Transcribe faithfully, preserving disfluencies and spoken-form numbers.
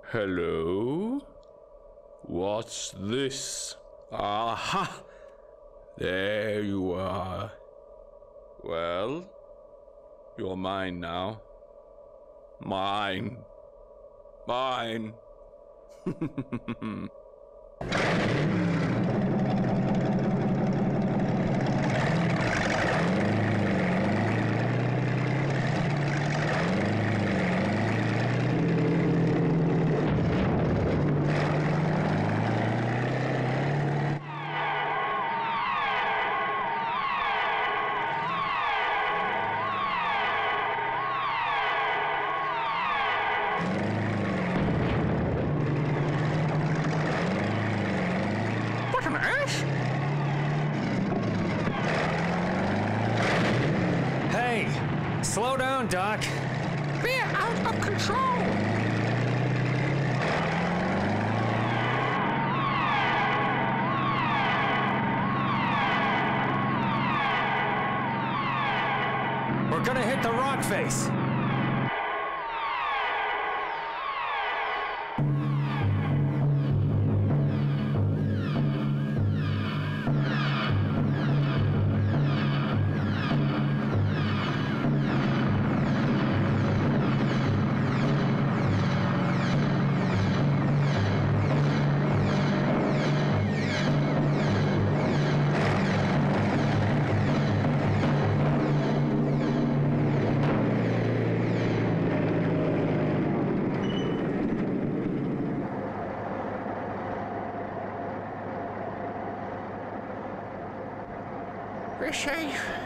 Hello? What's this? Aha! There you are. Well, you're mine now. Mine. Mine. Slow down, Doc. We're out of control. We're gonna hit the rock face. We're safe.